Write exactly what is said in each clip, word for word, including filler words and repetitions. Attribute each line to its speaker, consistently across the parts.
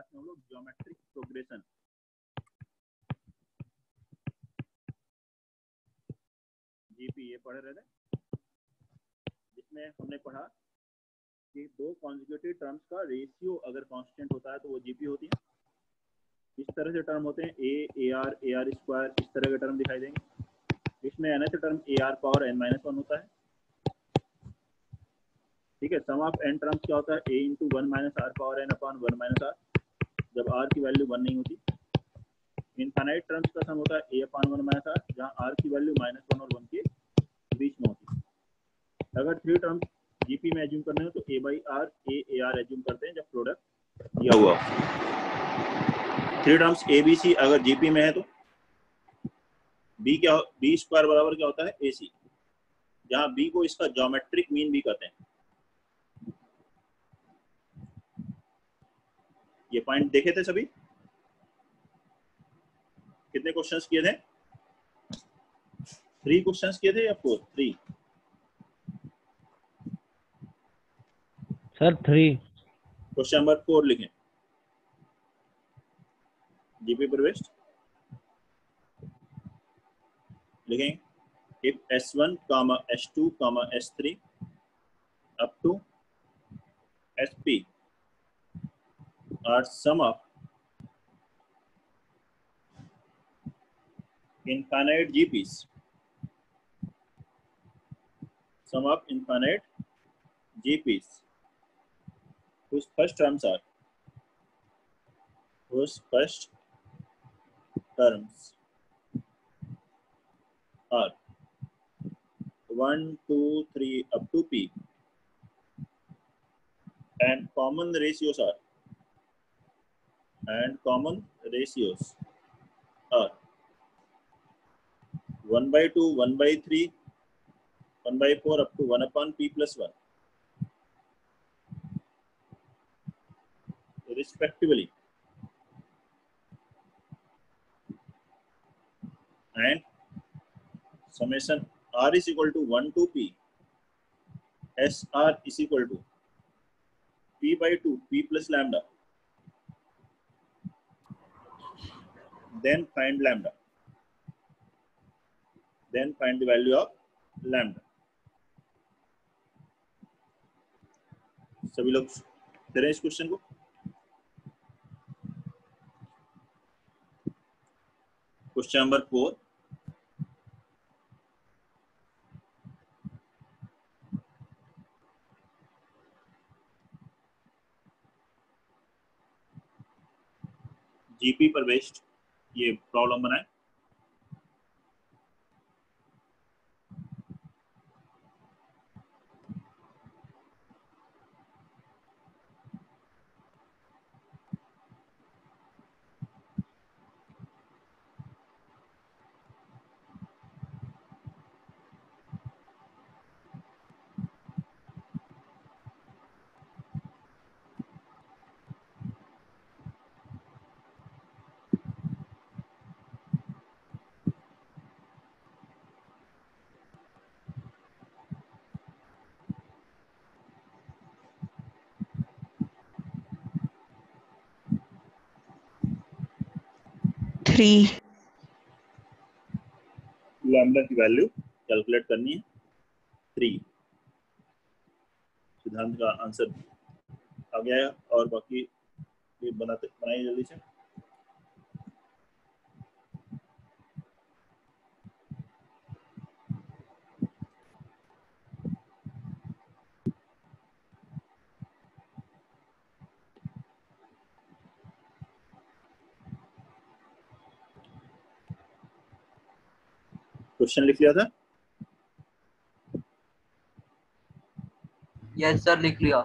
Speaker 1: Class में हम लोग ज्योमेट्रिक प्रोग्रेशन जीपी ये पढ़ रहे थे, जिसमें हमने पढ़ा कि दो कॉन्जुगेटिव टर्म्स का रेशियो अगर कांस्टेंट होता है तो वो जीपी होती है। इस तरह से टर्म होते हैं A A R A R square, इस तरह के टर्म दिखाई देंगे। इसमें nth term A R power N minus one होता है। ठीक है, सम ऑफ एन टर्म्स क्या होता है, A into one minus R power N upon one minus R, जब आर की वैल्यू वन नहीं होती। इनफाइनाइट टर्म्स का सम होता है A upon one minus R, जहाँ आर की वैल्यू माइनस वन और वन के बीच में होती है। अगर थ्री टर्म्स जीपी में एज्यूम करने हो तो A by R A A R assume करते हैं जब प्रोडक्ट दिया हुआ। थ्री टर्म्स ए बी सी अगर जीपी में है तो बी क्या, बी स्क्वायर बराबर क्या होता है ए सी, जहाँ बी को इसका ज्योमेट्रिक मीन भी कहते हैं। ये पॉइंट देखे थे सभी, कितने क्वेश्चंस किए थे, थ्री क्वेश्चंस किए थे या four? Three
Speaker 2: sir, three.
Speaker 1: Question number four लिखें, जीपी प्रवेश लिखें। If S one comma S two comma S three up to S P are sum of infinite G Ps, sum of infinite G Ps, whose first terms are, whose first terms are one, two, three up to P, and common ratios are, and common ratios are one by two, one by three, one by four up to one upon P plus one, respectively, and summation R is equal to one to P, S R is equal to P by two, P plus lambda, then find lambda, then find the value of lambda. सभी लोग करें इस question को। Question number four, GP पर based ये problem बनाए।
Speaker 3: Three.
Speaker 1: Lambda की value calculate करनी है, थ्री। सिद्धांत का आंसर आ गया है और बाकी ये बनाते बनाइए जल्दी से। क्वेश्चन लिख लिया था?
Speaker 4: यस सर, लिख लिया।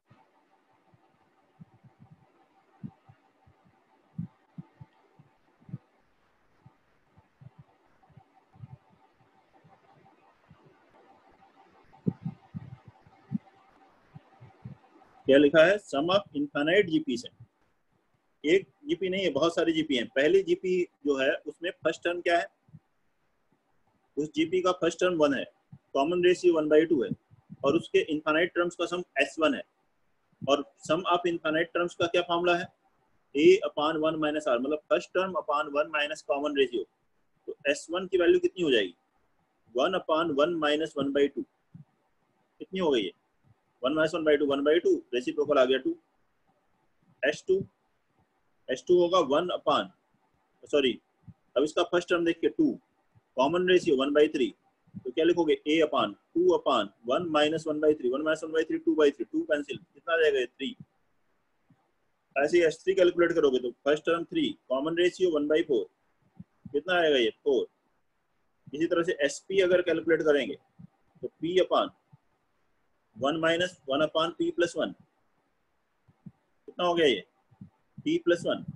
Speaker 1: क्या लिखा है? सम ऑफ इनफाइनाइट जीपी से, एक जीपी नहीं है, बहुत सारी जीपी हैं। पहली जीपी जो है उसमें फर्स्ट टर्म क्या है, उस जीपी का फर्स्ट टर्म वन है, common ratio one by two है, और उसके इनफाइनाइट टर्म्स का सम एस वन है। और सम ऑफ इनफाइनाइट टर्म्स का क्या फॉर्मूला है, A upon one minus R, मतलब first term upon one minus common ratio, तो एस वन की वैल्यू कितनी हो जाएगी, one upon one minus one by two, कितनी हो गई है, one minus one by two, one by two reciprocal आ गया two, S two S two होगा वन अपान, सॉरी अब इसका फर्स्ट टर्म देखिए two, common ratio one by three, तो क्या लिखोगे ए upon two upon one minus one by three, one minus one by three two by three, two cancel, कितना आ जाएगा थ्री। ऐसे एस थ्री कैलकुलेट करोगे तो first term three, common ratio one by four, कितना आएगा ये फोर। इसी तरह से एस पी अगर कैलकुलेट करेंगे तो P upon one minus one upon P plus one, कितना हो गया ये पी प्लस वन।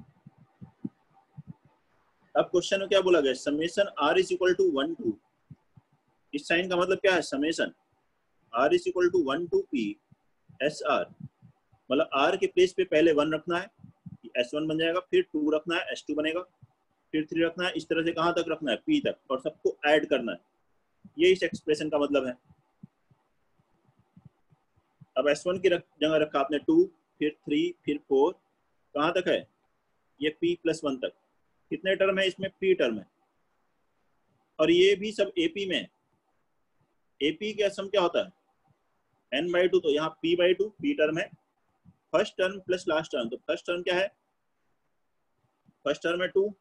Speaker 1: अब क्वेश्चन में क्या बोला गया, summation R is equal to one two, इस साइन का मतलब क्या है, summation R is equal to one two P S R, मतलब आर के प्लेस पे पहले वन रखना है, एस वन बन जाएगा, फिर टू रखना है, एस टू बनेगा, फिर थ्री रखना है, इस तरह से कहाँ तक रखना है, पी तक, और सबको ऐड करना है, ये इस एक्सप्रेशन का मतलब है। अब एस वन की रख, जगह रखा आपने टू, फिर थ्री, फिर फोर, कहाँ तक है ये पी प्लस वन तक, कितने टर्म है इसमें, पी टर्म है, और ये भी सब एपी में है। एपी का सम क्या होता है एन बाई टू, तो यहाँ P by two P term है, first term plus last term, तो फर्स्ट टर्म क्या है, फर्स्ट टर्म है टू,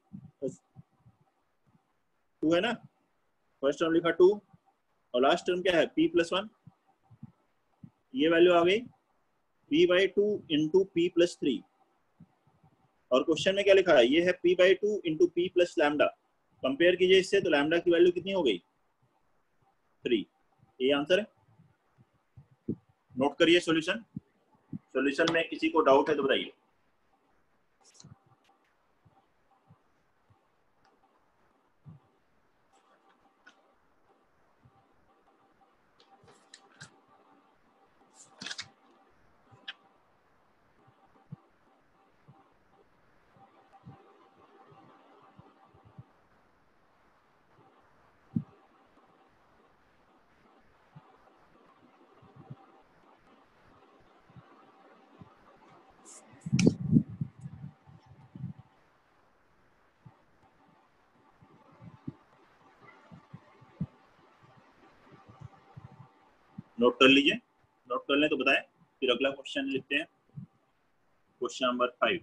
Speaker 1: टू है ना, फर्स्ट टर्म लिखा टू, और लास्ट टर्म क्या है पी प्लस वन, ये वैल्यू आ गई p by two into P plus three, और क्वेश्चन में क्या लिखा है, ये है p by two into P plus lambda, compare कीजिए इससे, तो लैम्डा की वैल्यू कितनी हो गई थ्री, ये आंसर है। नोट करिए सॉल्यूशन, सॉल्यूशन में किसी को डाउट है तो बताइए। नोट कर लीजिए, नोट कर लें तो बताएं, फिर अगला क्वेश्चन लिखते हैं, क्वेश्चन नंबर फाइव।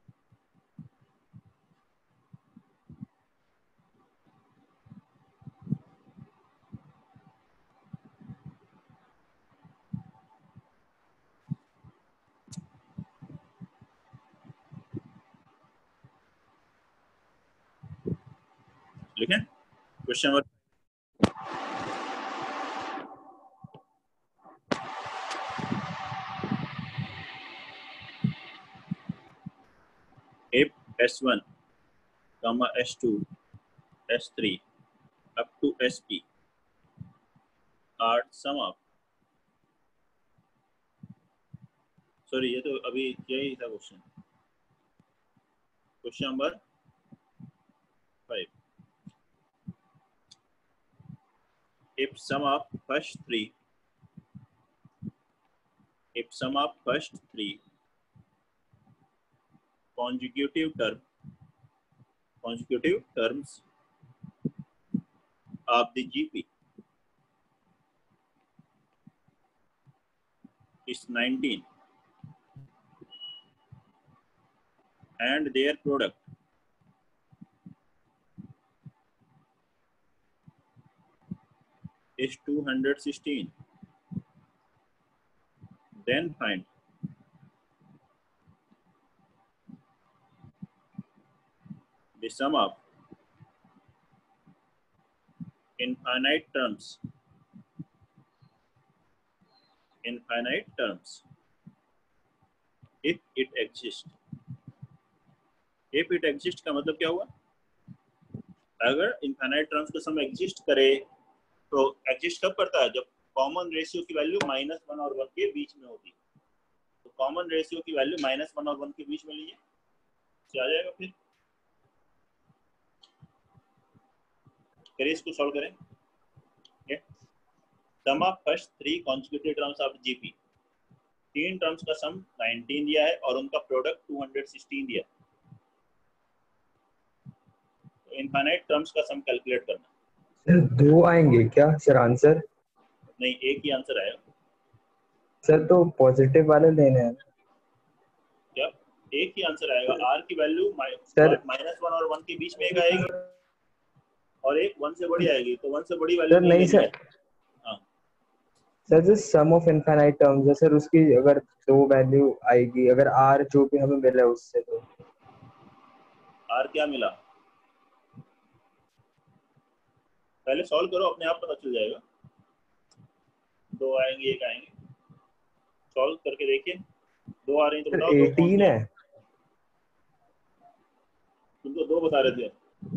Speaker 1: लिखें question number, if S one, S two, S three up to S P are sum of, sorry ये तो अभी यही था question, question number five, if sum of first three, if sum of first three consecutive term, consecutive terms of the G P is nineteen and their product is two hundred sixteen, then find the sum of infinite terms, infinite terms if it exists। if it exists का मतलब क्या हुआ, अगर infinite terms का सम exist करे, तो exist कब करता है, जब कॉमन रेशियो की वैल्यू माइनस वन और वन के बीच में होती है, तो कॉमन रेशियो की वैल्यू माइनस वन और वन के बीच में लीजिए, आ जाएगा, फिर करिए इसको सॉल्व करें। Sum of first three consecutive terms of GP, तीन टर्म्स का सम नाइनटीन दिया है और उनका प्रोडक्ट टू हंड्रेड सिक्सटीन दिया है। तो इनफाइनाइट टर्म्स का सम कैलकुलेट करना।
Speaker 2: सर दो आएंगे क्या सर आंसर?
Speaker 1: नहीं, एक ही आंसर आएगा
Speaker 2: सर। तो पॉजिटिव वाले लेने हैं
Speaker 1: क्या? एक ही आंसर आएगा। आर की वैल्यू
Speaker 2: सर।
Speaker 1: माइनस वन और वन के बीच में एक आएगी और एक वन से बड़ी आएगी, तो वन से बड़ी वैल्यू
Speaker 2: सर
Speaker 1: नहीं
Speaker 2: नहीं
Speaker 1: लेनी है।
Speaker 2: सर। सर जो सम ऑफ इनफाइनाइट टर्म्स है सर, उसकी अगर दो वैल्यू आएगी, अगर आर जो भी हमें मिला है उससे, तो
Speaker 1: आर क्या मिला? पहले सॉल्व करो, अपने आप पता चल जाएगा। दो आएंगे, एक आएंगे, सॉल्व करके देखिए। दो आ रही तो
Speaker 2: सर
Speaker 1: बताओ दो कौन
Speaker 2: एटीन
Speaker 1: से
Speaker 2: है।
Speaker 1: हैं? तुम तो दो बता रहे थे।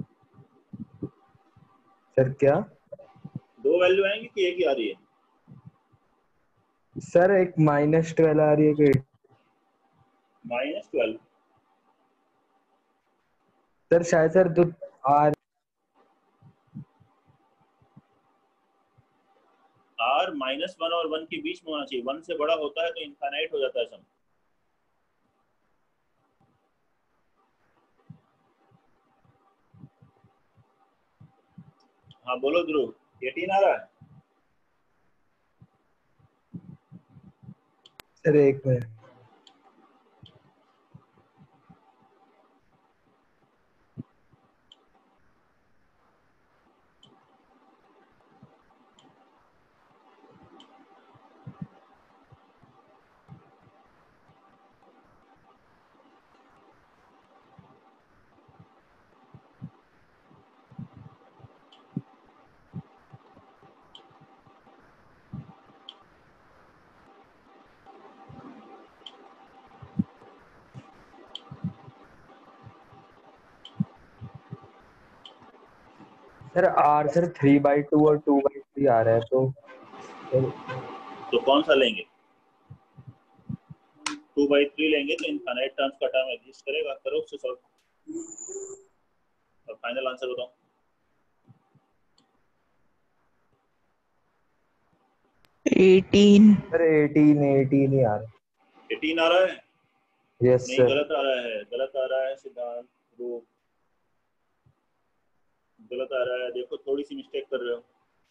Speaker 2: सर क्या?
Speaker 1: दो वैल्यू आएंगी कि एक ही आ रही है?
Speaker 2: सर एक माइनस ट्वेल्व आ रही है कि
Speaker 1: माइनस ट्वेल्व?
Speaker 2: सर शायद सर दो आर
Speaker 1: आर माइनस वन और वन के बीच में होना चाहिए। वन से बड़ा होता है तो इनफाइनाइट हो जाता है सम। हाँ बोलो ध्रुव, एटीन आ रहा है?
Speaker 2: सर एक minute. Sir R sir three by two और टू बाई थ्री आ रहा है, तो सर
Speaker 1: तो कौन सा लेंगे? टू बाई थ्री लेंगे तो इनफाइनाइट टर्म्स का टर्म एग्जिस्ट करेगा। करो उससे सॉल्व और फाइनल आंसर बताओ।
Speaker 3: एटीन।
Speaker 2: सर एटीन एटीन ही आ रहा
Speaker 1: एटीन आ रहा है?
Speaker 2: है। यस
Speaker 1: नहीं,
Speaker 2: सर।
Speaker 1: गलत आ रहा है, गलत आ रहा है सिद्धांत, ध्रुव, गलत आ रहा है। देखो थोड़ी सी मिस्टेक कर रहे हो।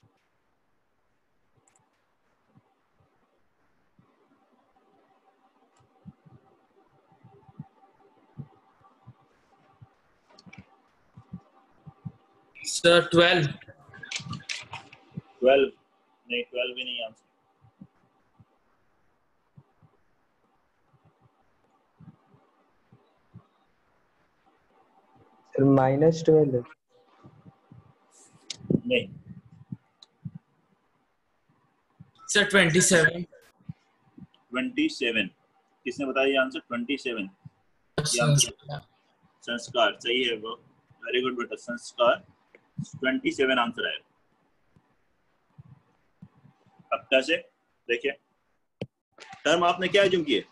Speaker 3: Sir twelve.
Speaker 1: ट्वेल्व? नहीं, ट्वेल्व भी नहीं आंसर।
Speaker 2: Sir minus twelve.
Speaker 1: नहीं।
Speaker 3: Sir twenty seven.
Speaker 1: Twenty seven? किसने बताया ये आंसर? ट्वेंटी सेवन ये आंसर? संस्कार सही है वो। वेरी गुड बेटा, संस्कार ट्वेंटी सेवन आंसर है। अब कैसे? देखिए, टर्म आपने क्या एज्यूम किए?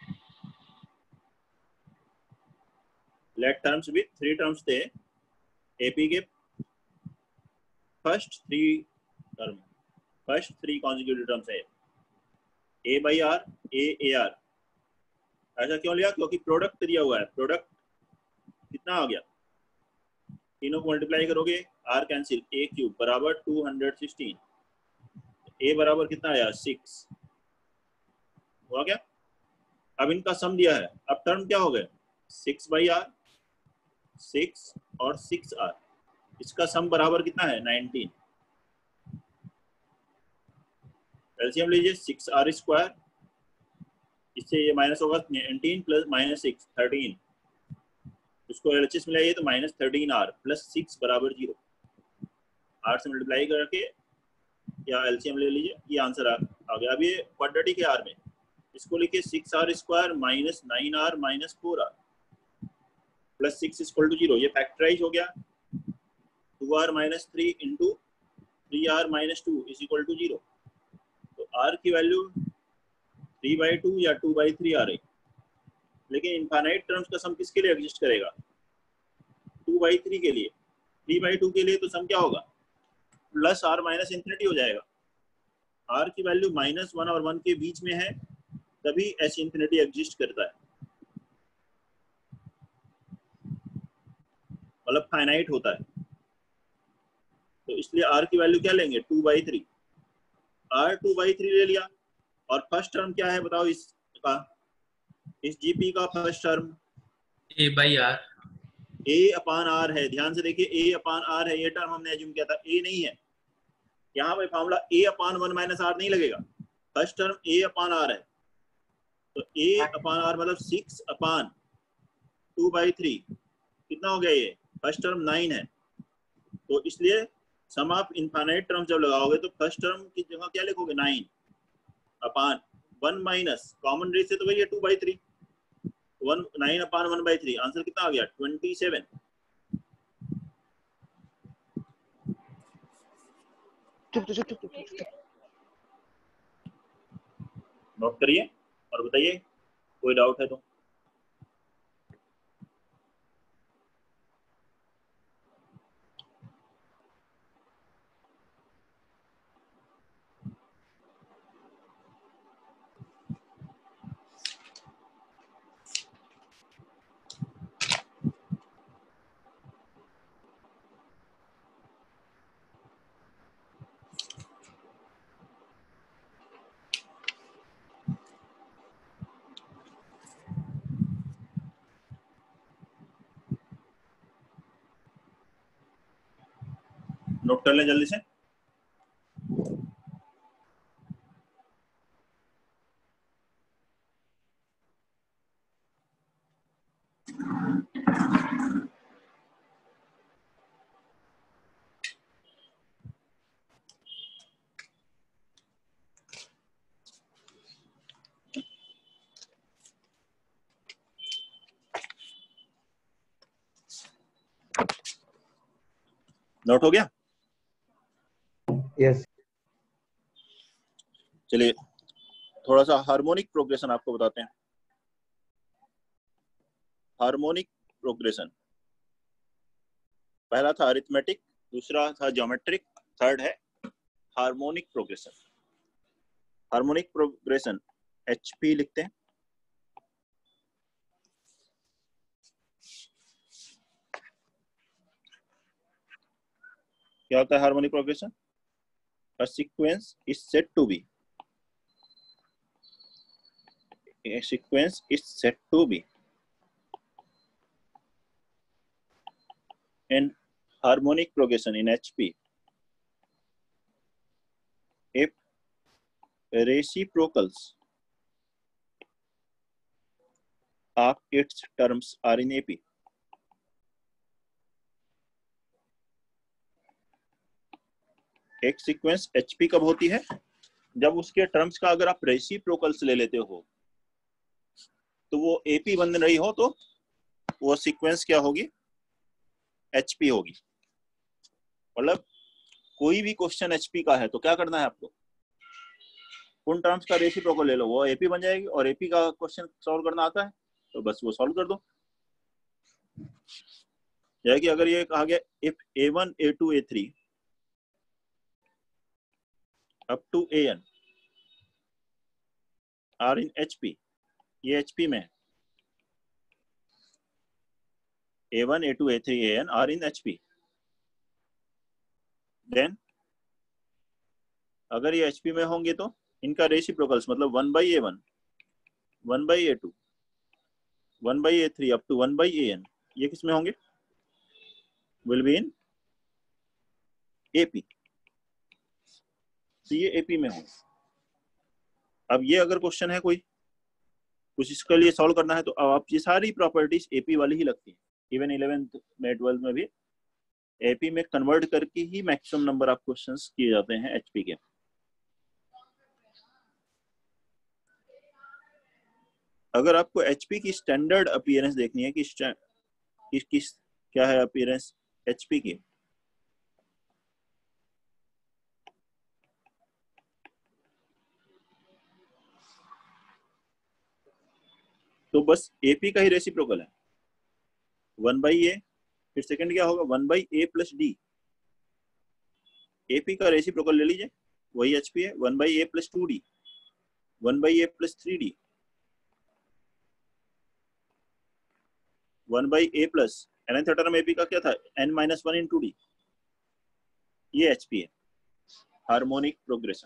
Speaker 1: Let terms with three terms थे एपी के first three term, first three conjugative terms है A by R, A A R. ऐसा क्यों लिया? क्योंकि प्रोडक्ट दिया हुआ है। प्रोडक्ट कितना आ गया? तीनों को मल्टीप्लाई करोगे, आर कैंसिल, ए क्यूब बराबर टू हंड्रेड सिक्सटीन। ए बराबर कितना आया? सिक्स। हुआ क्या? अब इनका सम दिया है। अब टर्म क्या हो गए? सिक्स बाई आर, सिक्स और सिक्स आर। इसका सम बराबर कितना है? नाइनटीन। एलसीएम लीजिए, सिक्स आर स्क्वायर, इससे ये माइनस होगा nineteen plus minus six, thirteen. उसको एलएचएस में लाइए तो minus thirteen R plus six बराबर जीरो। आर से मल्टीप्लाई करके या एलसीएम ले लीजिए, ये आंसर आ, आ गया। अब ये क्वाड्रेटिक है आर में, इसको लिखिए six R square minus nine R minus four R plus six equal to zero. ये फैक्टराइज हो गया। Two R minus three into three R minus two is equal to zero. तो आर की value three by two या two by three आ रही। लेकिन infinite terms का सम किसके लिए एग्जिस्ट करेगा? टू बाई थ्री के लिए। थ्री बाई टू के लिए तो सम क्या होगा? प्लस आर माइनस इंफिनिटी हो जाएगा। आर की वैल्यू माइनस वन और वन के बीच में है तभी एच इंफिनिटी एग्जिस्ट करता है, मतलब फाइनाइट होता है। तो इसलिए आर की वैल्यू क्या लेंगे, two by three. R two by three ले लिया, और फर्स्ट टर्म क्या है बताओ इसका, इस जीपी का first term
Speaker 3: A by R,
Speaker 1: A upon R है। ध्यान से देखिए, ए अपान आर है, ये टर्म हमने एज्यूम किया था, ए नहीं है यहाँ पे formula A upon one minus R नहीं लगेगा, first term A upon R है। तो ए अपान आर मतलब six upon two by three, कितना हो गया ये, फर्स्ट टर्म नाइन है। तो इसलिए सम ऑफ इनफाइनाइट टर्म जब लगाओगे तो फर्स्ट टर्म की जगह क्या लिखोगे, nine upon one minus common रेस से तो वही है two by three, one nine upon one by three, answer कितना आ गया, ट्वेंटी सेवन। नोट करिए और बताइए, कोई डाउट है तो। नोट कर लें जल्दी से। नोट हो गया?
Speaker 2: यस।
Speaker 1: चलिए थोड़ा सा हार्मोनिक प्रोग्रेशन आपको बताते हैं। हार्मोनिक प्रोग्रेशन, पहला था अरिथमेटिक, दूसरा था ज्योमेट्रिक, थर्ड है harmonic progression. Harmonic progression HP लिखते हैं। क्या होता है harmonic progression? A sequence is said to be a sequence is said to be in harmonic progression in H P if reciprocals of its terms are in A P. एक sequence HP कब होती है? जब उसके terms का अगर आप reciprocals ले लेते हो तो वो एपी बन रही हो, तो वो सीक्वेंस क्या होगी, एचपी होगी। मतलब कोई भी क्वेश्चन एचपी का है तो क्या करना है आपको, उन टर्म्स का रेसिप्रोकल ले लो, वो एपी बन जाएगी। और एपी का क्वेश्चन सॉल्व करना आता है तो बस वो सॉल्व कर दो। जैसे कि अगर ये कहा गया if A one A two A three up to A N are in H P, ये H P में है। A one, A two, A three, A N are in H P. Then अगर ये H P में होंगे तो इनका reciprocals मतलब one by A one, one by A two, one by A three up to one by A N, ये किस में होंगे, विल बी इन एपी। तो ये एपी में होंगे। अब ये अगर क्वेश्चन है कोई कुछ इसके लिए सॉल्व करना है तो अब आप ये सारी प्रॉपर्टीज एपी वाली ही लगती है। इवन इलेवेंथ में ट्वेल्थ में भी एपी में कन्वर्ट करके ही मैक्सिमम नंबर ऑफ क्वेश्चंस किए जाते हैं एचपी के। अगर आपको एचपी की स्टैंडर्ड अपीयरेंस देखनी है कि किस किस क्या है अपीयरेंस एचपी की, तो बस एपी का ही रेसिप्रोकल है वन बाई ए, फिर सेकंड क्या होगा one by A plus D. AP का रेसिप्रोकल ले लीजिए, वही एचपी है, one by A plus two D, one by A plus three D, one by A plus nth term AP का क्या था, n minus one into D, ये HP है, हार्मोनिक प्रोग्रेशन।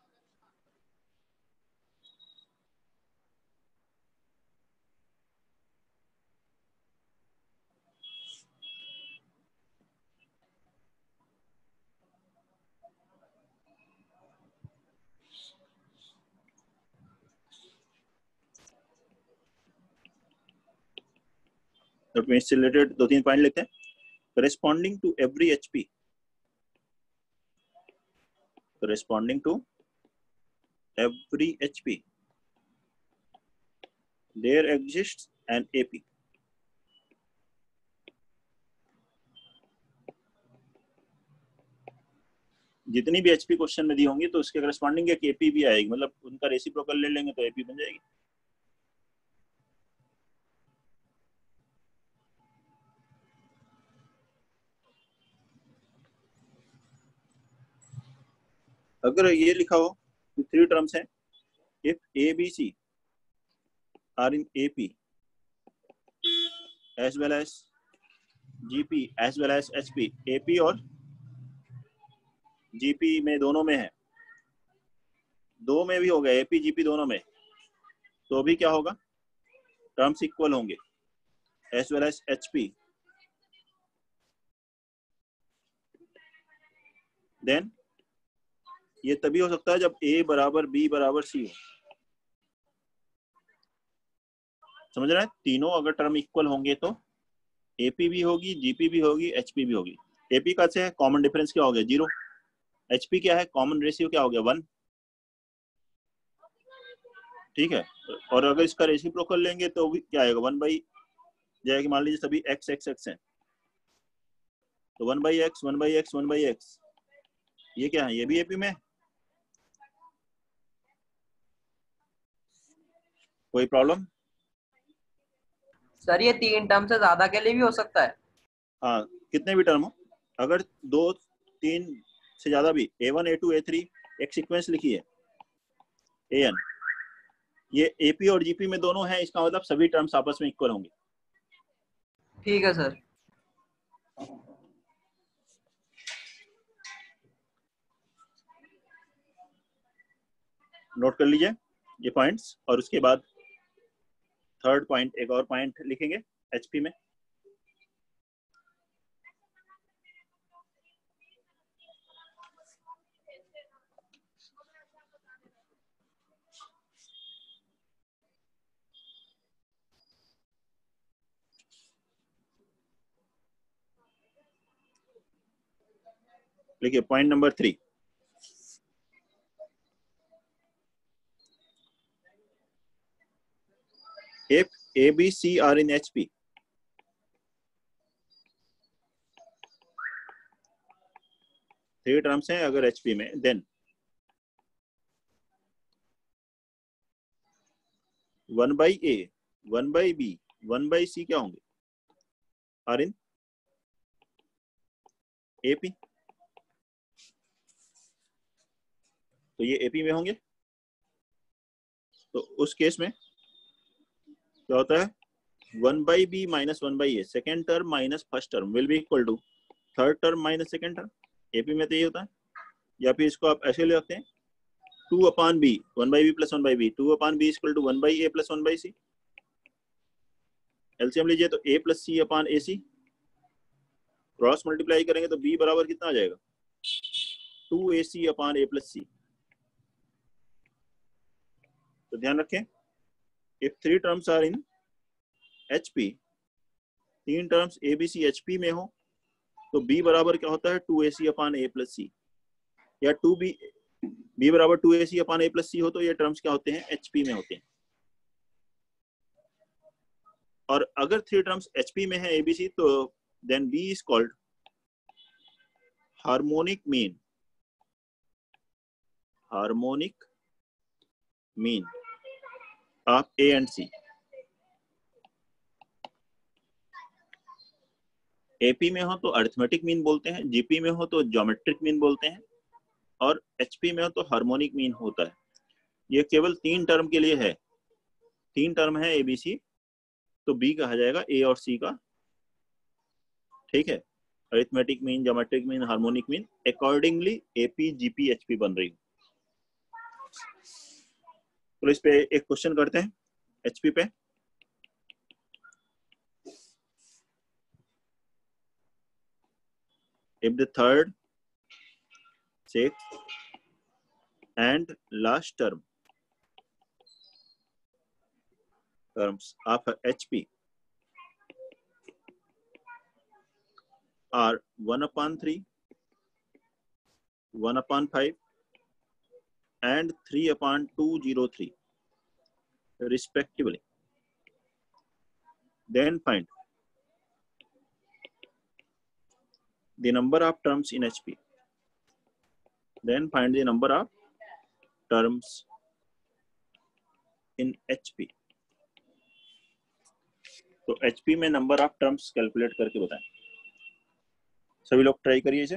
Speaker 1: इससे रिलेटेड दो तीन पॉइंट लिखते हैं। corresponding to every H P, corresponding to every H P, there exists an A P. जितनी भी एचपी क्वेश्चन में दी होंगी तो उसके करस्पॉन्डिंग एक एपी भी आएगी, मतलब उनका रेसिप्रोकल ले लेंगे तो एपी बन जाएगी। अगर ये लिखा हो कि थ्री टर्म्स हैं, if A B C are in AP as well as GP as well as HP, AP और जीपी में दोनों में है, दो में भी हो गया, एपी जीपी दोनों में, तो भी क्या होगा, टर्म्स इक्वल होंगे as well as HP, then ये तभी हो सकता है जब ए बराबर बी बराबर सी हो। समझ रहे हैं, तीनों अगर टर्म इक्वल होंगे तो एपी भी होगी, जीपी भी होगी, एचपी भी होगी। एपी का से कॉमन डिफरेंस क्या हो गया, जीरो। एचपी क्या है, कॉमन रेशियो क्या हो गया, वन। ठीक है, और अगर इसका रेसिप्रोकल लेंगे तो भी क्या आएगा, वन बाई जाएगी, मान लीजिए सभी एक्स एक्स एक्स है तो one by X one by X one by X, ये क्या है, ये भी एपी में। कोई प्रॉब्लम?
Speaker 4: सर ये तीन टर्म से ज्यादा के लिए भी हो सकता है?
Speaker 1: हाँ, कितने भी टर्म हो, अगर दो तीन से ज्यादा भी, A one A two A three एक सीक्वेंस लिखी है, ए एन, ये एपी और जीपी में दोनों हैं, इसका मतलब सभी टर्म्स आपस में इक्वल होंगे।
Speaker 4: ठीक है सर।
Speaker 1: नोट कर लीजिए ये पॉइंट्स, और उसके बाद थर्ड पॉइंट, एक और पॉइंट लिखेंगे एचपी में। लिखिए point number three, if A, B, C are in H P, three terms हैं अगर H P में, then one by A, one by B, one by C क्या होंगे, are in A P, तो ये A P में होंगे। तो उस केस में क्या होता है, one by B minus one by A, second term minus first term will be equal to third term minus second term. AP में तो ये होता है, या फिर इसको आप ऐसे ले सकते हैं, two upon B, one by B plus one by B, two upon B equal to one by A plus one by C. LCM लीजिए तो A plus C upon A C, cross multiply करेंगे तो B बराबर कितना आ जाएगा, to A C upon A plus सी। तो ध्यान रखें, if three terms are in H P, तीन terms A B C H P में हो तो B बराबर क्या होता है, two A C upon A plus C, या टू बी B बराबर two A C upon A plus C हो तो ये टर्म्स क्या होते हैं, H P में होते हैं। और अगर थ्री टर्म्स H P में है A B C तो then B is called harmonic mean, harmonic mean of A and C। AP में हो तो अरिथमेटिक मीन बोलते हैं, जीपी में हो तो ज्योमेट्रिक मीन बोलते हैं, और एचपी में हो तो हार्मोनिक मीन होता है। ये केवल तीन टर्म के लिए है, तीन टर्म है एबीसी, तो बी कहा जाएगा ए और सी का, ठीक है। Arithmetic mean, geometric mean, harmonic mean, accordingly AP GP HP बन रही। तो इस पे एक क्वेश्चन करते हैं एचपी पे। If the third, sixth and last term terms of H P are one upon three, one upon five, and three upon two zero three, respectively. Then find the number of terms in H P. Then find the number of terms in H P. तो H P में number of terms calculate करके बताएं। सभी लोग try करिए इसे।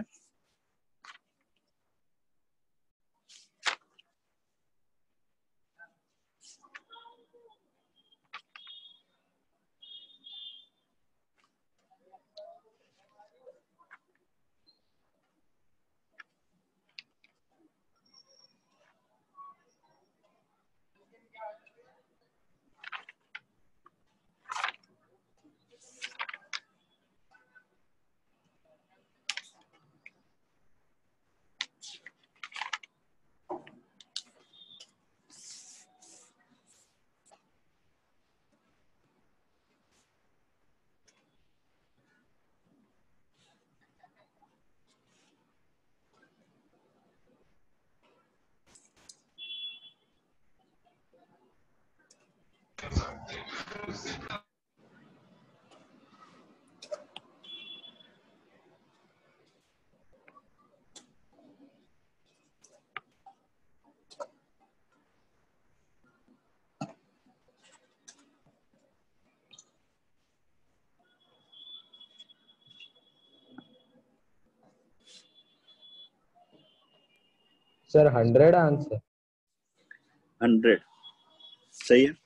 Speaker 2: Sir hundred answer.
Speaker 1: Hundred सही है।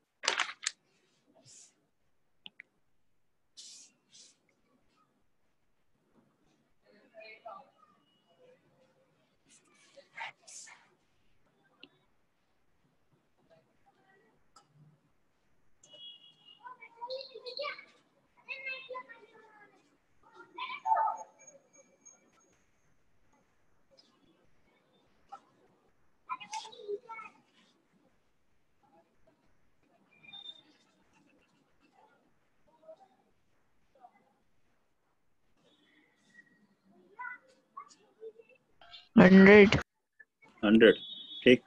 Speaker 3: हंड्रेड
Speaker 1: हंड्रेड ठीक।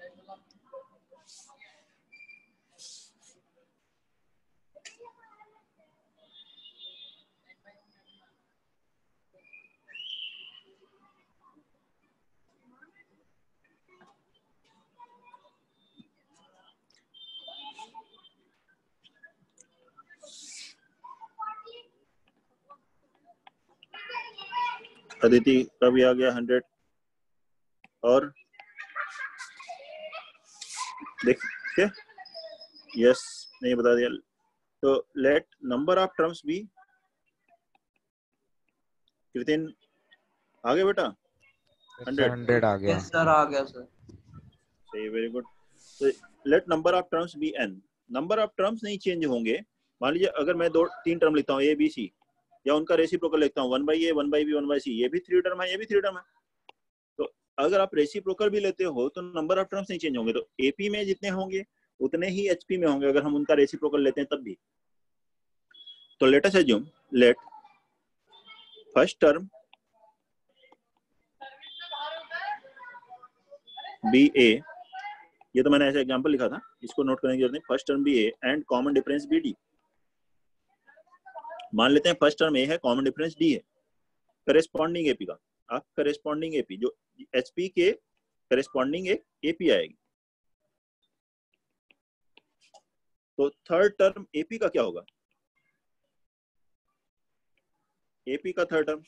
Speaker 1: अदिति का भी आ गया हंड्रेड। और देखिए यस नहीं बता दिया। तो let number of terms be, Kritin आ गया बेटा हंड्रेड।
Speaker 2: हंड्रेड आ गया।
Speaker 4: यस सर आ गया सर।
Speaker 1: सही, वेरी गुड। तो let number of terms be N. Number of terms नहीं चेंज होंगे। मान लीजिए अगर मैं दो तीन टर्म लिखता हूँ ए बी सी, या उनका रेसिप्रोकल लिखता हूँ one by A, one by B, one by C, ये भी थ्री टर्म है, ये भी थ्री टर्म है। तो अगर आप रेसिप्रोकल भी लेते हो तो नंबर ऑफ टर्म्स नहीं चेंज होंगे। तो एपी में जितने होंगे उतने ही एचपी में होंगे अगर हम उनका रेसिप्रोकल लेते हैं तब भी। तो let us assume let first term be A, ये तो मैंने ऐसे एग्जांपल लिखा था, इसको नोट करने की जरूरत नहीं। First term be A and common difference be D. मान लेते हैं फर्स्ट टर्म ए है, कॉमन डिफरेंस डी है। करेस्पॉन्डिंग एपी का आप करेस्पॉन्डिंग एपी जो एचपी के करेस्पॉन्डिंग एक एपी आएगी। तो थर्ड टर्म एपी का क्या होगा? एपी का third term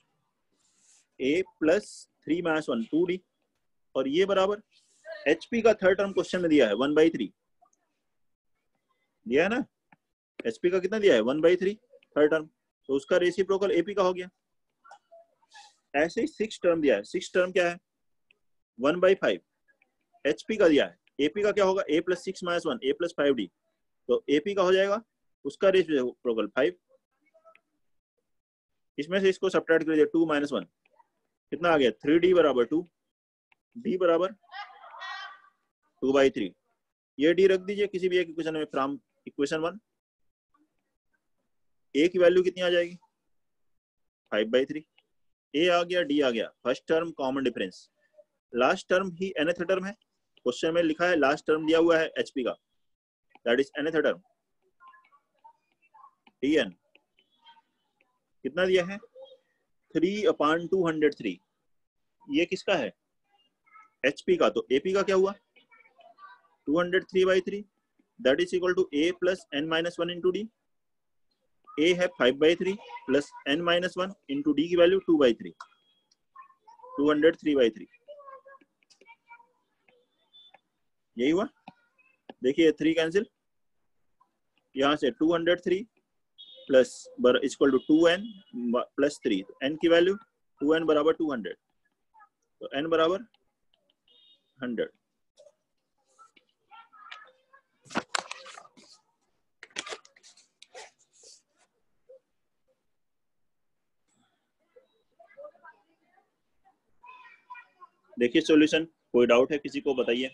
Speaker 1: A plus three minus one two D, और ये बराबर एचपी का थर्ड टर्म क्वेश्चन में दिया है वन बाई थ्री दिया है ना। एचपी का कितना दिया है, one by three third term, तो उसका रेसिप्रोकल एपी का हो गया। ऐसे ही सिक्स टर्म दिया है, सिक्स टर्म क्या है, वन बाई फाइव एचपी का दिया है, एपी का क्या होगा, A plus six minus one A plus five D, तो एपी का हो जाएगा उसका रेसिप्रोकल फाइव। इसमें से इसको सब्ट्रैक्ट कर दिया, टू माइनस वन कितना आ गया, थ्री डी बराबर टू, डी बराबर टू बाई थ्री। ये डी रख दीजिए किसी भी एक इक्वेशन में फ्रॉम इक्वेशन वन। ए की वैल्यू कितनी आ जाएगी, फाइव बाई थ्री। ए आ गया, डी आ गया, first term common difference. Last term ही nth टर्म है, क्वेश्चन में लिखा है लास्ट टर्म दिया हुआ है एचपी का, that is nth term. tn कितना दिया है, three upon two hundred three, ये किसका है, एचपी का, तो एपी का क्या हुआ, two hundred three by three, that is equal to A plus N minus one into D. A है five by three plus N minus one into D की value two by three, two hundred three by three, यही हुआ। देखिए three cancel, यहां से two hundred three plus equal to two N plus three, N की value two N बराबर two hundred, तो N बराबर हंड्रेड। देखिए सॉल्यूशन, कोई डाउट है किसी को, बताइए।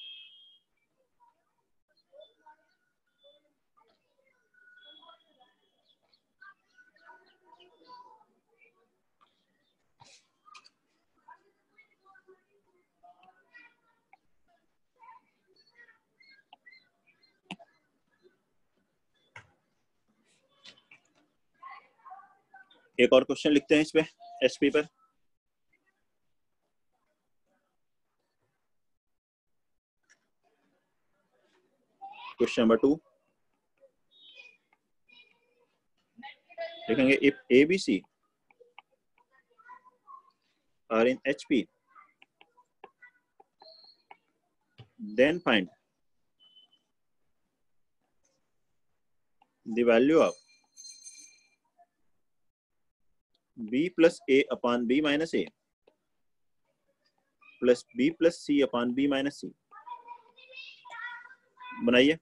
Speaker 1: एक और क्वेश्चन लिखते हैं इस पे, एसपी पर। क्वेश्चन नंबर टू लिखेंगे, if A B C are in HP then find the value of b plus a upon b minus a plus b plus c upon b minus c। बनाइए।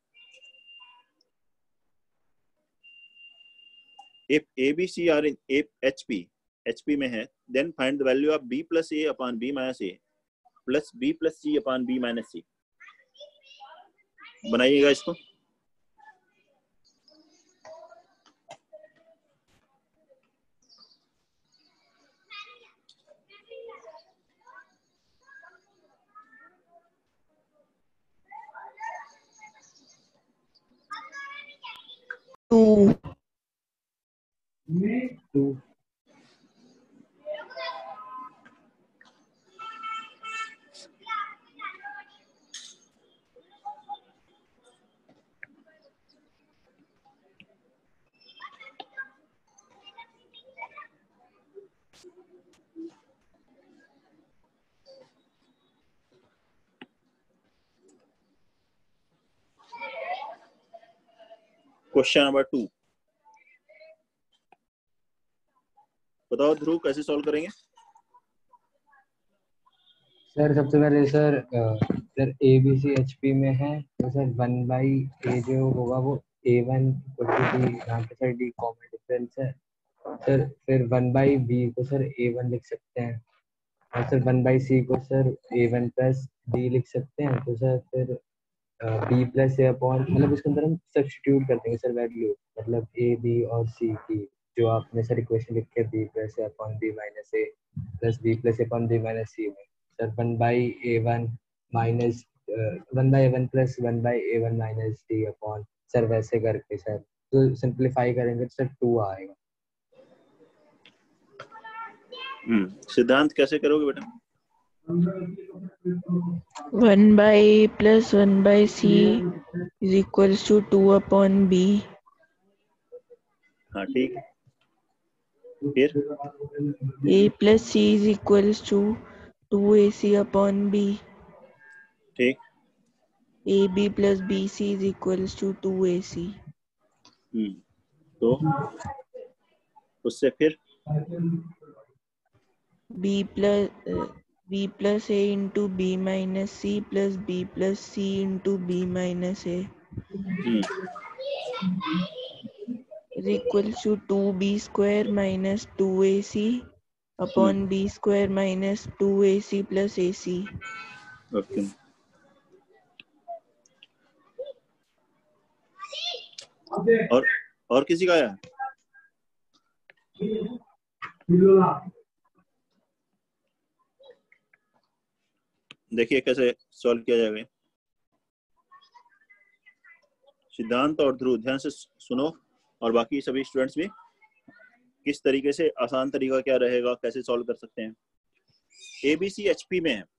Speaker 1: if a b c are in hp hp में है, then find the value of b plus a upon b minus a plus b plus c upon b minus c। बनाइएगा इसको।
Speaker 3: Two
Speaker 2: two
Speaker 1: question number two, बताओ ध्रुव कैसे solve करेंगे।
Speaker 2: Sir सबसे पहले sir sir A B C H P में है, तो सर वन बाई ए जो होगा वो ए वन डी, यहाँ पे सर डी कॉमन डिफरेंस है सर। फिर वन बाई बी को सर ए वन लिख सकते हैं, और सर वन बाई सी को sir A one plus D लिख सकते हैं। तो सर फिर बी प्लस ए अपॉन, मतलब इसके अंदर हम सब्स्टिट्यूट कर देंगे सर वैल्यू, मतलब ए बी और सी की, जो आपने सर इक्वेशन लिख के B plus A upon B minus A plus B plus A upon B minus C में sir one by A one minus one by A one plus one by A one minus D upon sir वैसे करके sir, तो simplify करेंगे तो sir to आएगा।
Speaker 1: हम्म सिद्धांत कैसे करोगे बेटा।
Speaker 3: One by A plus one by C is equals to two upon B.
Speaker 1: हाँ ठीक है, फिर
Speaker 3: A plus C is equals to two A C upon B.
Speaker 1: ठीक,
Speaker 3: A B plus B C is equals to two A C.
Speaker 1: हम्म तो उससे फिर
Speaker 3: b plus uh, b plus a into b minus c plus b plus c into b minus a
Speaker 1: hmm
Speaker 3: is equals to two b square minus two a c upon b square minus two a c plus ac.
Speaker 1: Okay और और किसी का आया? देखिए कैसे solve किया जाएगा। सिद्धांत और ध्रुव ध्यान से सुनो, और बाकी सभी स्टूडेंट्स भी, किस तरीके से आसान तरीका क्या रहेगा, कैसे सॉल्व कर सकते हैं। A B C H P में है,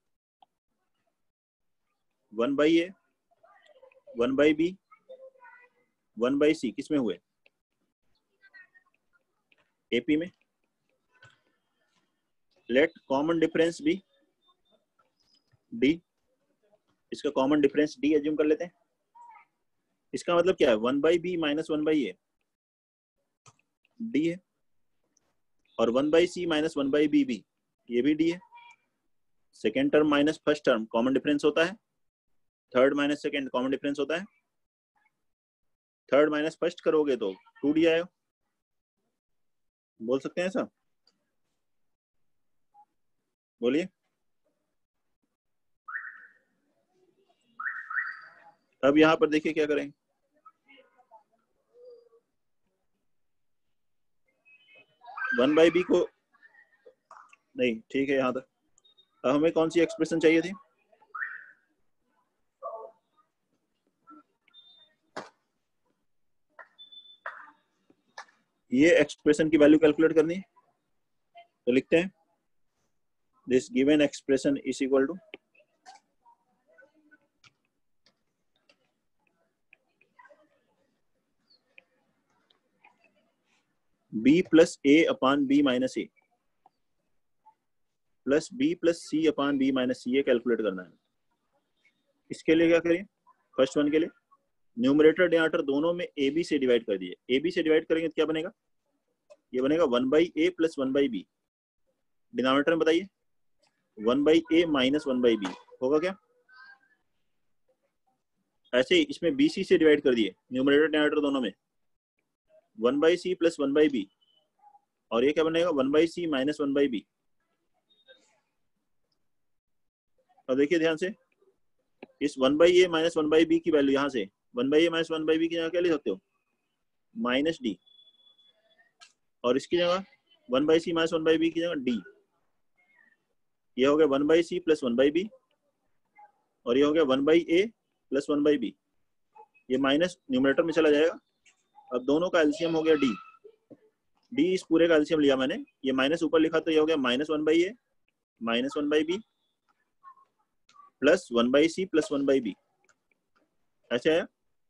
Speaker 1: one by A, one by B, one by C किस में हुए? एपी में। Let common difference be D, इसका कॉमन डिफरेंस डी एज्यूम कर लेते हैं। इसका मतलब क्या है? One by B minus one by A D है, और one by C minus one by B भी ये भी डी है। Second term minus first term common difference होता है, third minus second common difference होता है। थर्ड माइनस फर्स्ट करोगे तो टू डी आएगा, बोल सकते हैं ऐसा? बोलिए। अब यहां पर देखिए क्या करेंगे। वन बाई बी को नहीं, ठीक है यहां तक। अब हमें कौन सी एक्सप्रेशन चाहिए थी? ये एक्सप्रेशन की वैल्यू कैलकुलेट करनी है, तो लिखते हैं this given expression is equal to B plus A upon B minus A plus B plus C upon B minus C, ये कैलकुलेट करना है। इसके लिए क्या करें? फर्स्ट वन के लिए न्यूमरेटर डिनोमिनेटर दोनों में ए बी से डिवाइड कर दिए। ए बी से डिवाइड करेंगे तो क्या बनेगा? ये बनेगा one by A plus one by B. Denominator में बताइए, one by A minus one by B होगा क्या? ऐसे ही इसमें बी सी से डिवाइड कर दिए, न्यूमरेटर डिनोमिनेटर दोनों में, one by C plus one by B, और ये क्या बनेगा? One by C minus one by B. अब देखिए ध्यान से, इस one by A minus one by B की वैल्यू यहाँ से one by A minus one by B की जगह क्या ले सकते हो? माइनस डी, और इसकी जगह one by C minus one by B की जगह डी। ये हो गया one by C plus one by B, और ये हो गया one by A plus one by B. ये माइनस न्यूमरेटर में चला जाएगा। अब दोनों का एलसीएम हो गया डी। डी इस पूरे का एलसीएम लिया मैंने, ये माइनस ऊपर लिखा तो ये हो गया minus one by A minus one by B plus one by C plus one by B, ऐसे आया।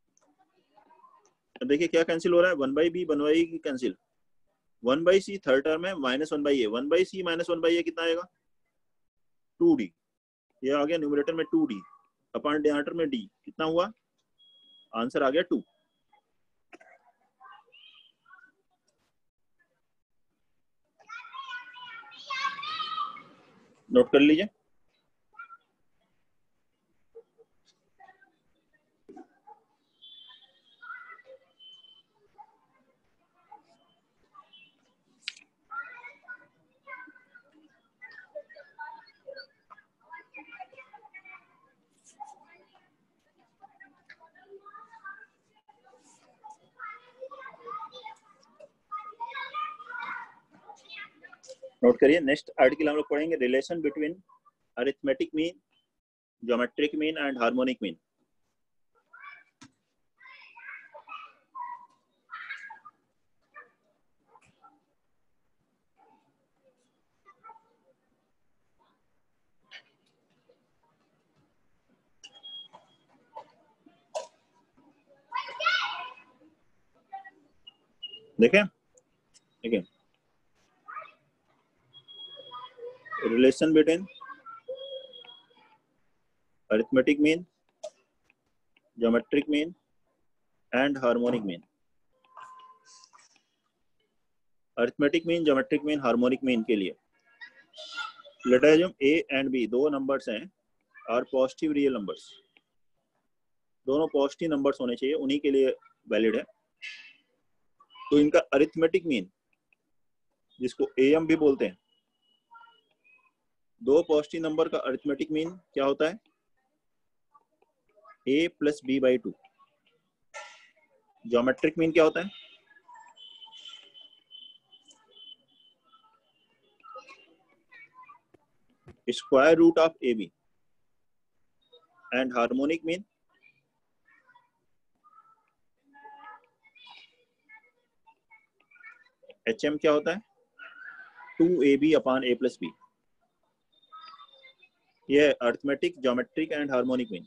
Speaker 1: अब देखिए क्या कैंसिल हो रहा है? One by B one by की cancel, one by C third term है minus one by A, one by C minus one by A कितना आएगा? Two D. ये आ गया न्यूमरेटर में टू डी, अपॉन डिनोमिनेटर में डी, कितना हुआ? आंसर आ गया टू। नोट कर लीजिए। नोट करिए। नेक्स्ट आर्टिकल हम लोग पढ़ेंगे relation between arithmetic mean, geometric mean and harmonic mean. देखें, ठीक है, relation between arithmetic mean, geometric mean and harmonic mean. Arithmetic mean, geometric mean, harmonic mean के लिए let us assume A and B दो numbers हैं और positive real numbers, दोनों positive numbers होने चाहिए, उन्हीं के लिए वैलिड है। तो इनका अरिथमेटिक मीन, जिसको एएम भी बोलते हैं, दो पॉजिटिव नंबर का अरिथमेटिक मीन क्या होता है? A plus B by two. Geometric mean क्या होता है? Square root of A B. And harmonic mean H M क्या होता है? Two A B upon A plus B. ये arithmetic, geometric and harmonic mean.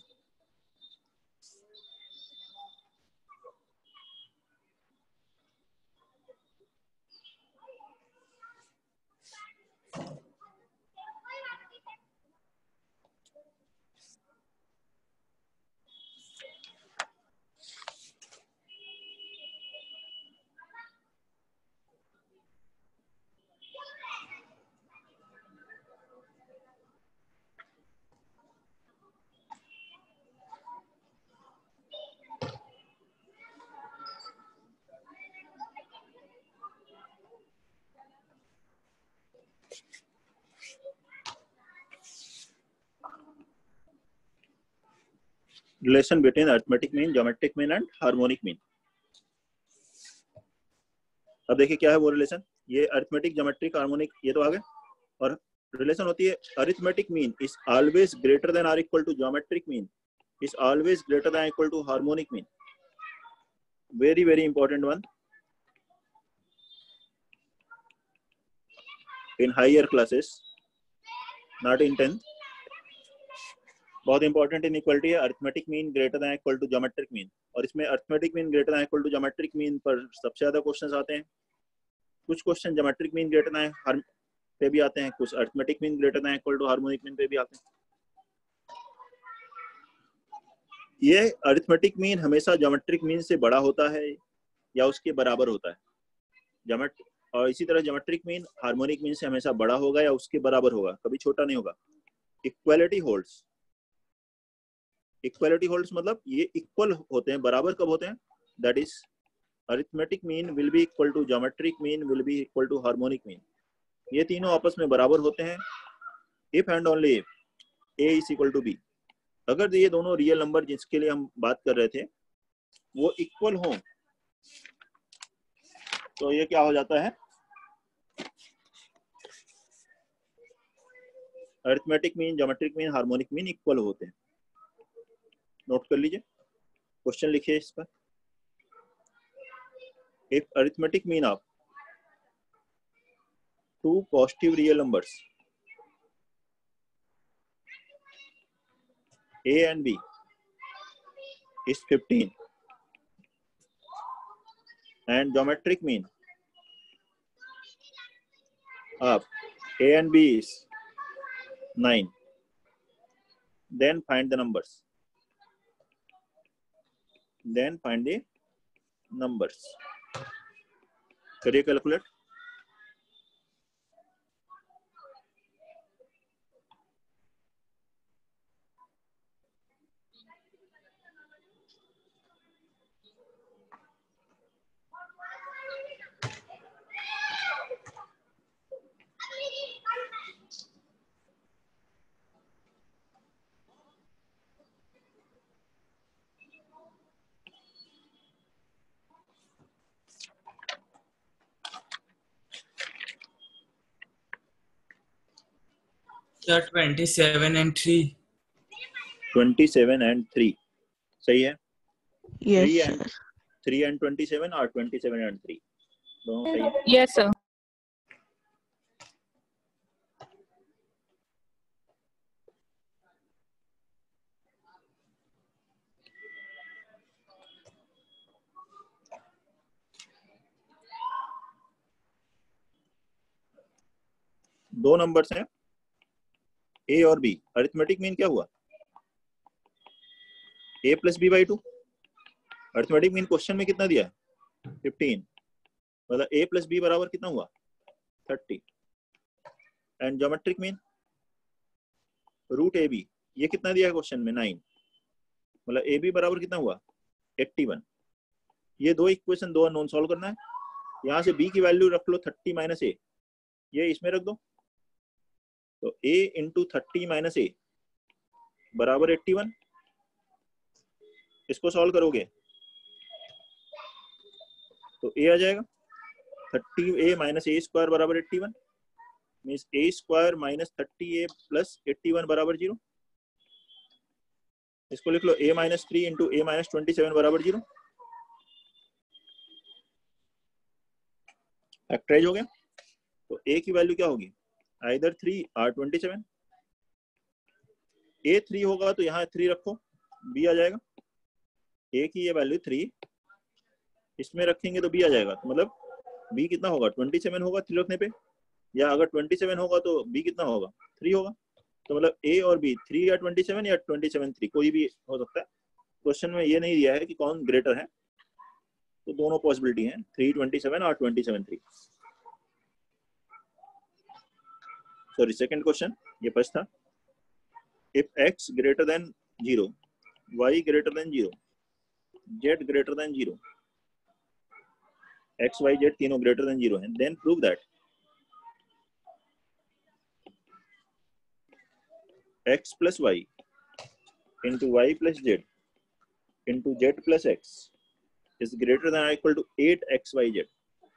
Speaker 1: Relation between arithmetic mean, geometric mean and harmonic mean. अब देखिए क्या है वो relation. ये अरिथमेटिक, ज्योमेट्रिक, हार्मोनिक ये तो आ गए, और रिलेशन होती है arithmetic mean is always greater than और equal to geometric mean is always greater than equal to harmonic mean. Very very important one in higher classes, not in tenth. बहुत important inequality है arithmetic mean greater than equal to geometric mean. और इसमें arithmetic mean greater than equal to geometric mean पर सबसे ज्यादा questions आते हैं। कुछ question geometric mean greater than harm पे भी आते हैं, कुछ arithmetic mean greater than equal to harmonic mean पे भी आते हैं। ये अरिथमेटिक मीन हमेशा ज्योमेट्रिक मीन से बड़ा होता है या उसके बराबर होता है। ज्योमेट्रिक और इसी तरह ज्योमेट्रिक मीन हार्मोनिक मीन से हमेशा बड़ा होगा या उसके बराबर होगा, कभी छोटा नहीं होगा। Equality holds. इक्वालिटी होल्ड्स मतलब ये इक्वल होते हैं, बराबर कब होते हैं? That is arithmetic mean will be equal to geometric mean will be equal to harmonic mean. ये तीनों आपस में बराबर होते हैं if and only if A is equal to B. अगर ये दोनों रियल नंबर जिसके लिए हम बात कर रहे थे वो इक्वल हो तो ये क्या हो जाता है? Arithmetic mean, geometric mean, harmonic mean equal होते हैं। नोट कर लीजिए, क्वेश्चन लिखिए इस पर। एक arithmetic mean of two positive real numbers A and B is fifteen and geometric mean of A and B is nine. Then find the numbers. Then find the numbers. करिए calculate.
Speaker 5: क्या twenty seven and three?
Speaker 1: Twenty seven and three सही है।
Speaker 3: Yes,
Speaker 1: three
Speaker 3: sir.
Speaker 1: And three and twenty seven और twenty seven and three दोनों सही है।
Speaker 6: Yes, sir.
Speaker 1: दो numbers हैं ए और बी। अरिथमेटिक मीन क्या हुआ? A plus B by two. Arithmetic mean question में कितना दिया है? फिफ्टीन। मतलब a प्लस बी बराबर कितना हुआ thirty, and geometric mean root A B, ये कितना दिया है क्वेश्चन में नाइन, मतलब ए बी बराबर कितना हुआ एट्टी वन। ये दो इक्वेशन दो अननोन सॉल्व करना है। यहाँ से b की वैल्यू रख लो थर्टी माइनस ए, ये इसमें रख दो, तो a into thirty minus A बराबर एट्टी वन। इसको सॉल्व करोगे तो a आ जाएगा thirty A minus A square बराबर eighty one, means A square minus thirty A plus eighty one बराबर जीरो। इसको लिख लो a minus three into A minus twenty seven बराबर जीरो। फैक्टराइज हो गया, तो a की वैल्यू क्या होगी either three or twenty seven. a three होगा तो यहाँ थ्री रखो, b आ जाएगा। a की ये वैल्यू थ्री, इसमें रखेंगे तो b आ जाएगा, तो मतलब b कितना होगा ट्वेंटी सेवन होगा थ्री रखने पे, या अगर ट्वेंटी सेवन होगा तो b कितना होगा थ्री होगा। तो मतलब a और b थ्री या ट्वेंटी सेवन या ट्वेंटी सेवन थ्री कोई भी हो सकता है। क्वेश्चन में ये नहीं दिया है कि कौन ग्रेटर है, तो दोनों पॉसिबिलिटी हैं, थ्री ट्वेंटी सेवन और twenty seven three. Sorry second question ये फर्स्ट था। If x greater than zero, y greater than zero, z greater than zero, x y z तीनों ग्रेटर देन जीरो हैं, then prove that x plus y into y plus z into z plus x is greater than or equal to eight x y z.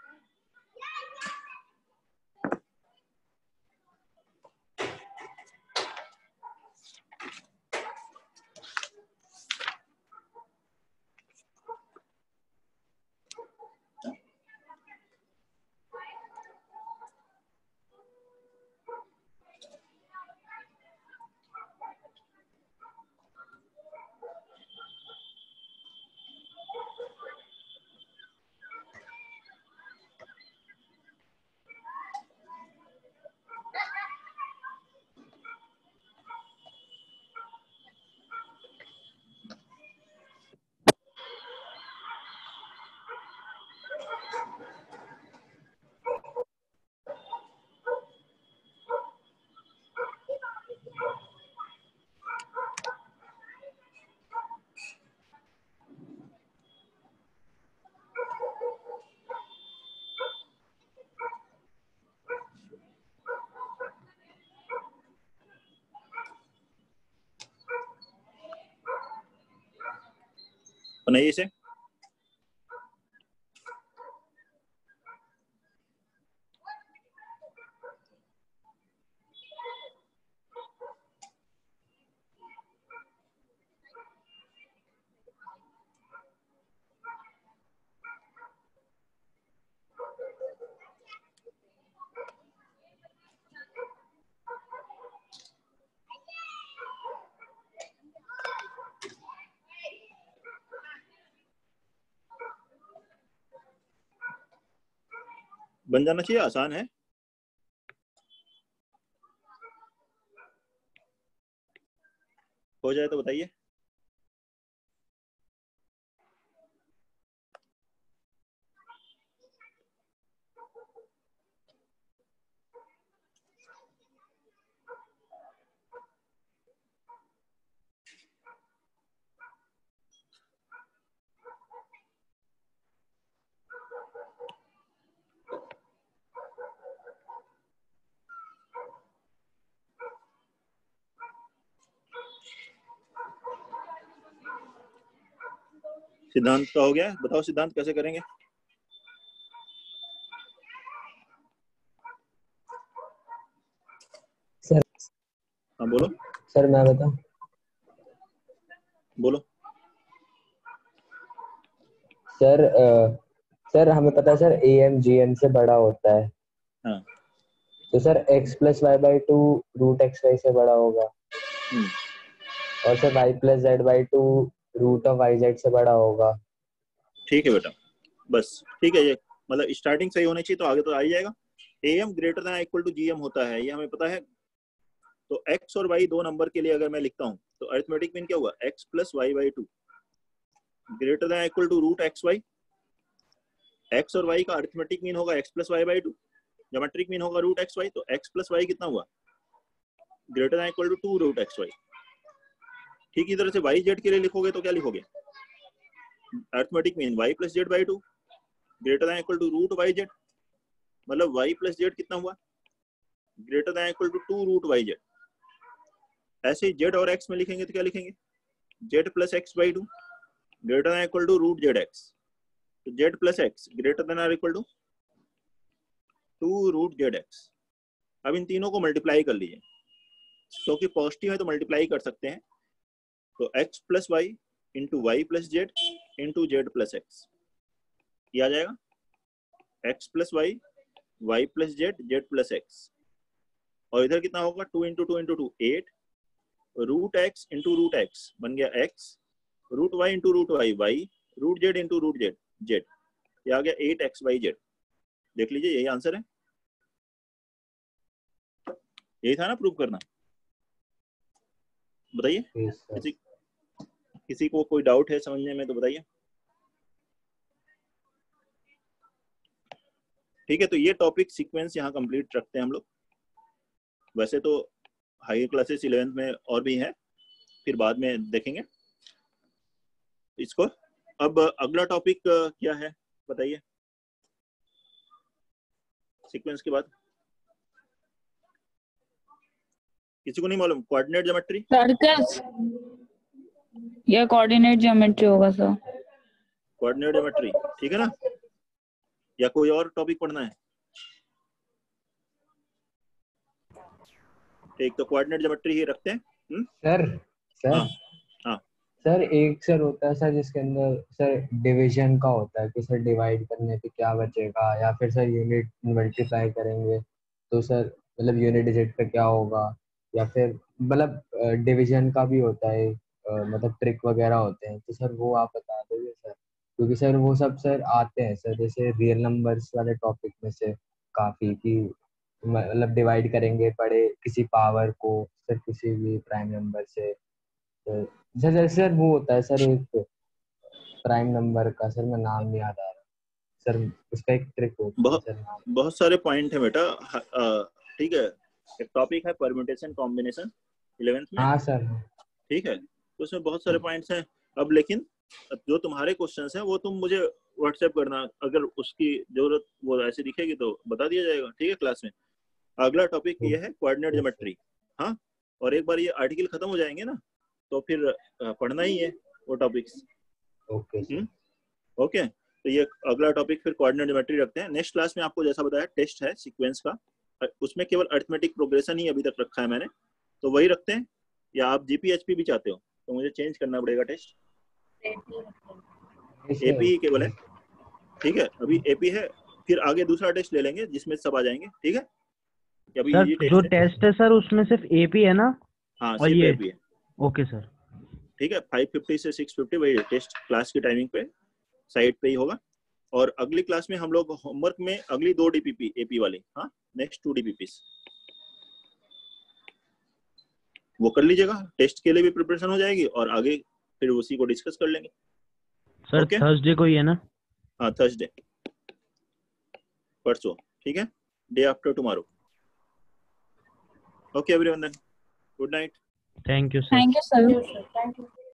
Speaker 1: बनाइए इसे। बन जाना चाहिए, आसान है। हो जाए तो बताइए। सिद्धांत का हो गया, बताओ सिद्धांत कैसे करेंगे।
Speaker 2: सर
Speaker 1: हाँ बोलो।
Speaker 2: सर मैं बताऊं।
Speaker 1: बोलो।
Speaker 2: सर आ, सर हमें पता है sir A M G M से बड़ा होता है।
Speaker 1: हाँ।
Speaker 2: तो sir x plus Y by two root X Y से बड़ा होगा, और sir y plus Z by two root of Y Z से बड़ा होगा।
Speaker 1: ठीक है बेटा, बस ठीक है। ये मतलब स्टार्टिंग सही होनी चाहिए तो आगे तो आ ही जाएगा। A M greater than equal to G M होता है, ये हमें पता है। तो x और y दो नंबर के लिए अगर मैं लिखता हूँ तो अरिथमेटिक मीन क्या हुआ, x plus Y by two greater than equal to root X Y. x और y का अरिथमेटिक मीन होगा x plus Y by two, geometric mean होगा रूट एक्स वाई, तो x प्लस वाई कितना हुआ, greater than equal to two root X Y. ठीक, इस तरह से वाई जेड के लिए लिखोगे तो क्या लिखोगे, arithmetic mean y plus Z by two greater than equal to root Y Z, मतलब y प्लस जेड कितना हुआ, greater than equal to two root Y Z. ऐसे ही z और x में लिखेंगे तो क्या लिखेंगे, z plus X by two greater than equal to root Z X, तो z plus X greater than और equal to two root Z X. अब इन तीनों को मल्टीप्लाई कर लीजिए, क्योंकि तो पॉजिटिव है तो मल्टीप्लाई कर सकते हैं, तो x plus Y into Y plus Z into Z plus X, ये आ जाएगा x plus Y Y plus Z Z plus X, और इधर कितना होगा two into two into two eight, root X into root X बन गया x, root Y into root Y Y, root Z into root Z Z, ये आ गया eight x Y Z. देख लीजिए यही आंसर है, यही था ना प्रूव करना। बताइए किसी किसी को कोई डाउट है समझने में तो बताइए। ठीक है, तो ये टॉपिक सीक्वेंस यहाँ कंप्लीट रखते हैं हम लोग। वैसे तो हायर क्लासेस इलेवेंथ में और भी है, फिर बाद में देखेंगे इसको। अब अगला टॉपिक क्या है बताइए, सीक्वेंस के बाद किसी को नहीं मालूम, कोऑर्डिनेट ज्योमेट्री,
Speaker 6: सर्कस या कोऑर्डिनेट ज्योमेट्री होगा सर,
Speaker 1: कोऑर्डिनेट ज्योमेट्री, ठीक है ना, या कोई और टॉपिक पढ़ना है। एक तो कोऑर्डिनेट ज्योमेट्री ही रखते हैं। हुँ?
Speaker 2: सर सर
Speaker 1: हाँ हाँ
Speaker 2: सर एक सर होता है सर जिसके अंदर सर डिवीजन का होता है कि सर डिवाइड करने पे क्या बचेगा, या फिर सर यूनिट मल्टीप्लाई करेंगे तो सर मतलब यूनिट डिजिट पे क्या होगा, या फिर मतलब डिवीजन का भी होता है, अ, मतलब ट्रिक वगैरह होते हैं, तो सर वो आप बता दोगे सर, क्योंकि सर वो सब सर आते हैं सर, जैसे रियल नंबर्स वाले टॉपिक में से काफ़ी, कि मतलब डिवाइड करेंगे बड़े किसी पावर को सर किसी भी प्राइम नंबर से, तो सर जैसे सर वो होता है सर एक प्राइम नंबर का, सर मैं नाम नहीं याद आ रहा सर, उसका एक ट्रिक होता है
Speaker 1: बहुत
Speaker 2: सर नाम।
Speaker 1: बहुत सारे पॉइंट है बेटा। ठीक है, एक टॉपिक है परम्यूटेशन कॉम्बिनेशन इलेवेंथ में,
Speaker 2: हाँ सर।
Speaker 1: ठीक है, तो उसमें बहुत सारे पॉइंट्स हैं। अब लेकिन जो तुम्हारे क्वेश्चंस हैं वो तुम मुझे व्हाट्सएप करना, अगर उसकी जरूरत वो ऐसे दिखेगी तो बता दिया जाएगा, ठीक है, क्लास में। अगला टॉपिक ये है कोऑर्डिनेट ज्योमेट्री। हाँ, और एक बार ये आर्टिकल खत्म हो जाएंगे ना तो फिर पढ़ना ही है वो टॉपिक्स।
Speaker 2: Okay sir.
Speaker 1: ओके, तो ये अगला टॉपिक फिर कोऑर्डिनेट ज्योमेट्री रखते हैं। नेक्स्ट क्लास में आपको जैसा बताया टेस्ट है सीक्वेंस का, उसमें केवल अरिथमेटिक प्रोग्रेशन ही अभी तक रखा है मैंने, तो वही रखते हैं। या आप जीपीएचपी भी चाहते हो तो मुझे चेंज करना पड़ेगा टेस्ट, एपी ही केवल है, ठीक है, अभी एपी है, फिर आगे दूसरा टेस्ट ले लेंगे जिसमें सब आ जाएंगे, ठीक है। अभी
Speaker 7: सर
Speaker 1: ये टेस्ट
Speaker 7: जो
Speaker 1: है।
Speaker 7: टेस्ट है सर उसमें सिर्फ एपी है ना?
Speaker 1: हाँ
Speaker 7: और
Speaker 1: सिर्फ
Speaker 7: ये
Speaker 1: एपी है।
Speaker 7: ओके सर,
Speaker 1: ठीक है, फाइव फिफ्टी से सिक्स फिफ्टी वही टेस्ट क्लास की टाइमिंग पे साइट पे ही होगा। और अगली क्लास में हम लोग होमवर्क में अगली दो डीपीपी एपी वाली, हाँ नेक्स्ट टू डीपीपीस वो कर लीजिएगा, टेस्ट के लिए भी प्रिपरेशन हो जाएगी और आगे फिर उसी को डिस्कस कर लेंगे।
Speaker 7: Sir
Speaker 1: okay?
Speaker 7: थर्सडे को ही है ना?
Speaker 1: हाँ थर्सडे, परसों, ठीक है, day after tomorrow. Okay everyone, then good night.
Speaker 7: Thank you sir.
Speaker 6: Thank you sir.